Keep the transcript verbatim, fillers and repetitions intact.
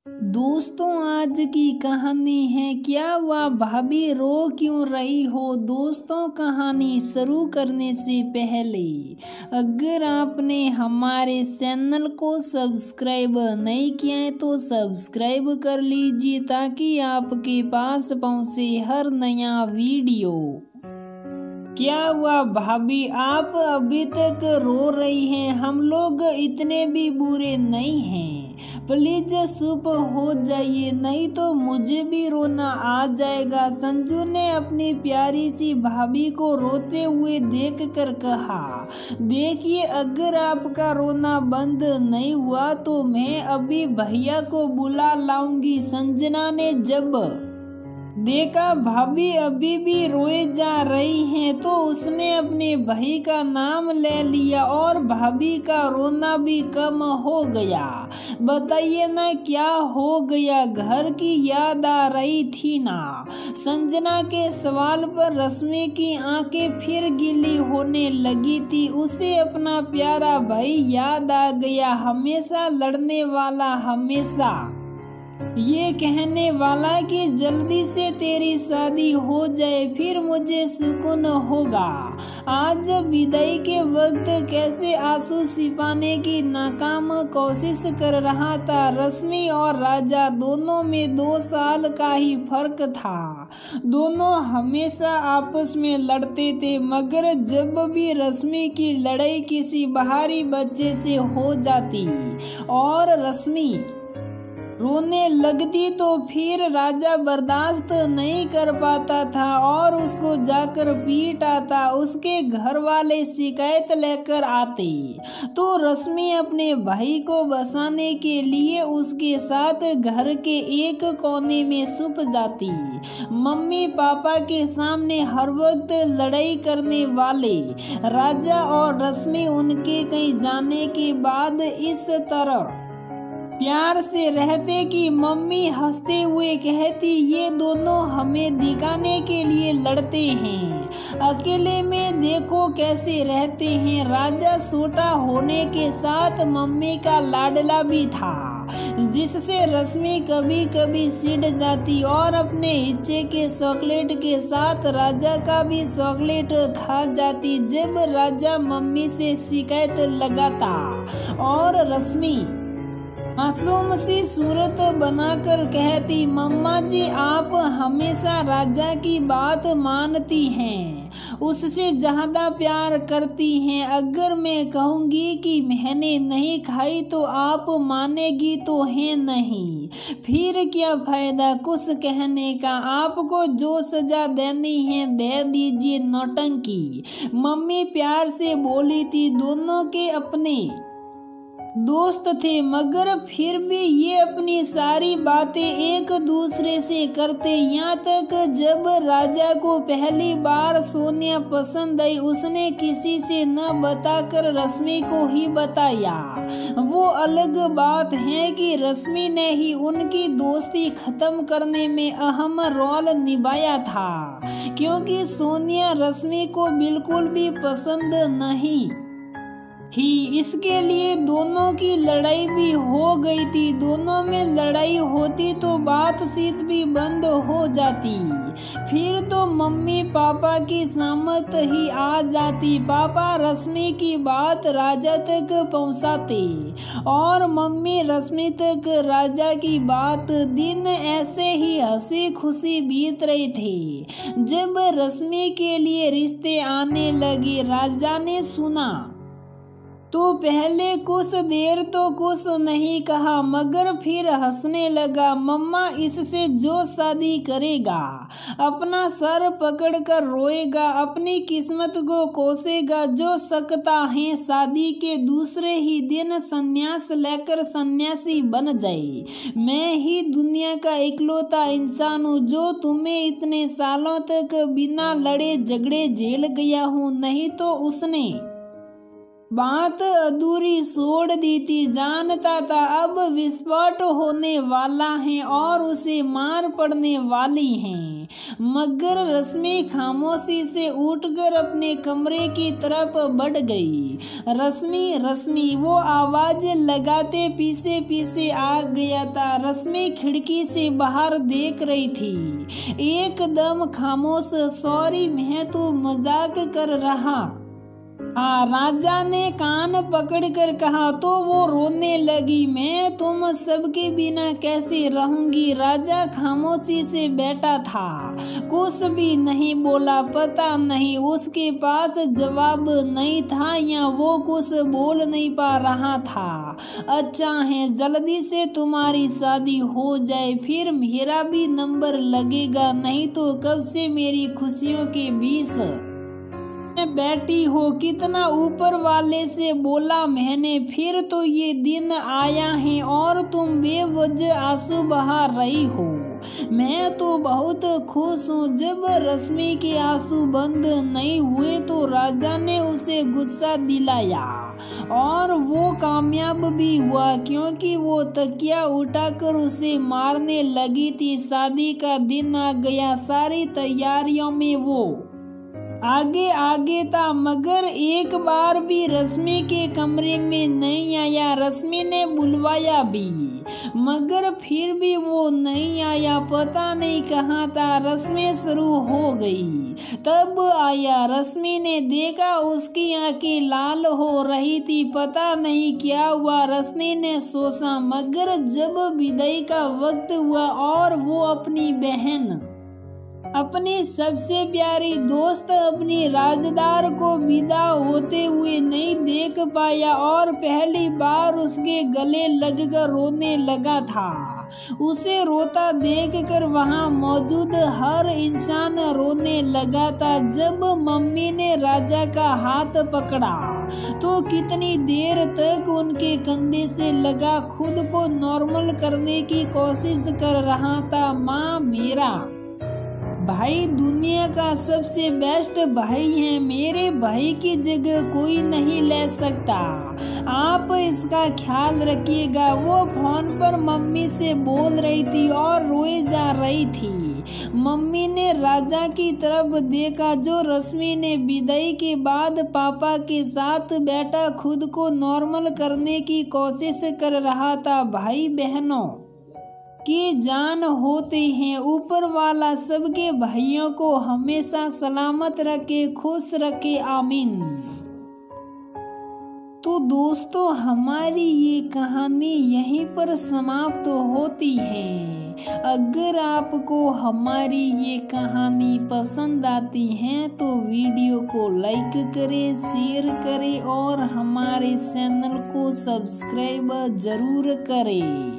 दोस्तों, आज की कहानी है क्या हुआ भाभी रो क्यों रही हो। दोस्तों, कहानी शुरू करने से पहले अगर आपने हमारे चैनल को सब्सक्राइब नहीं किया है तो सब्सक्राइब कर लीजिए ताकि आपके पास पहुंचे हर नया वीडियो। क्या हुआ भाभी, आप अभी तक रो रही हैं। हम लोग इतने भी बुरे नहीं हैं, प्लीज चुप हो जाइए नहीं तो मुझे भी रोना आ जाएगा। संजू ने अपनी प्यारी सी भाभी को रोते हुए देखकर कहा, देखिए अगर आपका रोना बंद नहीं हुआ तो मैं अभी भैया को बुला लाऊंगी। संजना ने जब देखा भाभी अभी भी रोए जा रही हैं तो उसने अपने भाई का नाम ले लिया और भाभी का रोना भी कम हो गया। बताइए ना क्या हो गया, घर की याद आ रही थी ना। संजना के सवाल पर रश्मि की आंखें फिर गीली होने लगी थी। उसे अपना प्यारा भाई याद आ गया, हमेशा लड़ने वाला, हमेशा ये कहने वाला कि जल्दी से तेरी शादी हो जाए फिर मुझे सुकून होगा। आज विदाई के वक्त कैसे आंसू छिपाने की नाकाम कोशिश कर रहा था। रश्मि और राजा दोनों में दो साल का ही फर्क था। दोनों हमेशा आपस में लड़ते थे, मगर जब भी रश्मि की लड़ाई किसी बाहरी बच्चे से हो जाती और रश्मि रोने लगती तो फिर राजा बर्दाश्त नहीं कर पाता था और उसको जाकर पीट आता। उसके घर वाले शिकायत लेकर आते तो रश्मि अपने भाई को बसाने के लिए उसके साथ घर के एक कोने में छुप जाती। मम्मी पापा के सामने हर वक्त लड़ाई करने वाले राजा और रश्मि उनके कहीं जाने के बाद इस तरह प्यार से रहते कि मम्मी हंसते हुए कहती, ये दोनों हमें दिखाने के लिए लड़ते हैं, अकेले में देखो कैसे रहते हैं। राजा छोटा होने के साथ मम्मी का लाडला भी था, जिससे रश्मि कभी कभी चिढ़ जाती और अपने हिस्से के चॉकलेट के साथ राजा का भी चॉकलेट खा जाती। जब राजा मम्मी से शिकायत लगाता और रश्मि मासूम सी सूरत बनाकर कहती, मम्मा जी आप हमेशा राजा की बात मानती हैं, उससे ज्यादा प्यार करती हैं। अगर मैं कहूँगी कि मैंने नहीं खाई तो आप मानेगी तो है नहीं, फिर क्या फायदा कुछ कहने का। आपको जो सजा देनी है दे दीजिए, नौटंकी। मम्मी प्यार से बोली थी। दोनों के अपने दोस्त थे मगर फिर भी ये अपनी सारी बातें एक दूसरे से करते। यहाँ तक जब राजा को पहली बार सोनिया पसंद आई उसने किसी से न बताकर रश्मि को ही बताया। वो अलग बात है कि रश्मि ने ही उनकी दोस्ती खत्म करने में अहम रोल निभाया था, क्योंकि सोनिया रश्मि को बिल्कुल भी पसंद नहीं ही। इसके लिए दोनों की लड़ाई भी हो गई थी। दोनों में लड़ाई होती तो बातचीत भी बंद हो जाती, फिर तो मम्मी पापा की सहमत ही आ जाती। पापा रश्मि की बात राजा तक पहुंचाते और मम्मी रश्मि तक राजा की बात। दिन ऐसे ही हंसी खुशी बीत रहे थे। जब रश्मि के लिए रिश्ते आने लगे राजा ने सुना तो पहले कुछ देर तो कुछ नहीं कहा, मगर फिर हंसने लगा। मम्मा इससे जो शादी करेगा अपना सर पकड़कर रोएगा, अपनी किस्मत को कोसेगा। जो सकता है शादी के दूसरे ही दिन सन्यास लेकर सन्यासी बन जाए। मैं ही दुनिया का इकलौता इंसान हूँ जो तुम्हें इतने सालों तक बिना लड़े झगड़े झेल गया हूँ। नहीं तो उसने बात अधूरी छोड़ दी थी। जानता था अब विस्फोट होने वाला है और उसे मार पड़ने वाली है, मगर रश्मि खामोशी से उठकर अपने कमरे की तरफ बढ़ गई। रश्मि रश्मि वो आवाज लगाते पीछे पीछे आ गया था। रश्मि खिड़की से बाहर देख रही थी, एकदम खामोश। सॉरी, मैं तो मजाक कर रहा। हाँ, राजा ने कान पकड़कर कहा तो वो रोने लगी। मैं तुम सबके बिना कैसे रहूंगी। राजा खामोशी से बैठा था, कुछ भी नहीं बोला। पता नहीं उसके पास जवाब नहीं था या वो कुछ बोल नहीं पा रहा था। अच्छा है, जल्दी से तुम्हारी शादी हो जाए, फिर मेरा भी नंबर लगेगा। नहीं तो कब से मेरी खुशियों के बीच बैठी हो। कितना ऊपर वाले से बोला मैंने, फिर तो ये दिन आया है और तुम बेवजह आंसू बहा रही हो। मैं तो बहुत खुश हूँ। जब रश्मि के आंसू बंद नहीं हुए तो राजा ने उसे गुस्सा दिलाया और वो कामयाब भी हुआ, क्योंकि वो तकिया उठाकर उसे मारने लगी थी। शादी का दिन आ गया। सारी तैयारियों में वो आगे आगे था, मगर एक बार भी रश्मि के कमरे में नहीं आया। रश्मि ने बुलवाया भी, मगर फिर भी वो नहीं आया। पता नहीं कहाँ था। रश्मि शुरू हो गई, तब आया। रश्मि ने देखा उसकी आंखें लाल हो रही थी। पता नहीं क्या हुआ, रश्मि ने सोचा। मगर जब विदाई का वक्त हुआ और वो अपनी बहन, अपनी सबसे प्यारी दोस्त, अपनी राजदार को विदा होते हुए नहीं देख पाया और पहली बार उसके गले लगकर रोने लगा था। उसे रोता देखकर वहां मौजूद हर इंसान रोने लगा था। जब मम्मी ने राजा का हाथ पकड़ा तो कितनी देर तक उनके कंधे से लगा खुद को नॉर्मल करने की कोशिश कर रहा था। माँ, मेरा भाई दुनिया का सबसे बेस्ट भाई है। मेरे भाई की जगह कोई नहीं ले सकता। आप इसका ख्याल रखिएगा। वो फोन पर मम्मी से बोल रही थी और रोए जा रही थी। मम्मी ने राजा की तरफ देखा, जो रश्मि ने विदाई के बाद पापा के साथ बैठा खुद को नॉर्मल करने की कोशिश कर रहा था। भाई बहनों की जान होते हैं। ऊपर वाला सबके भाइयों को हमेशा सलामत रखे, खुश रखे। आमीन। तो दोस्तों, हमारी ये कहानी यहीं पर समाप्त होती है। अगर आपको हमारी ये कहानी पसंद आती है तो वीडियो को लाइक करें, शेयर करें और हमारे चैनल को सब्सक्राइब जरूर करें।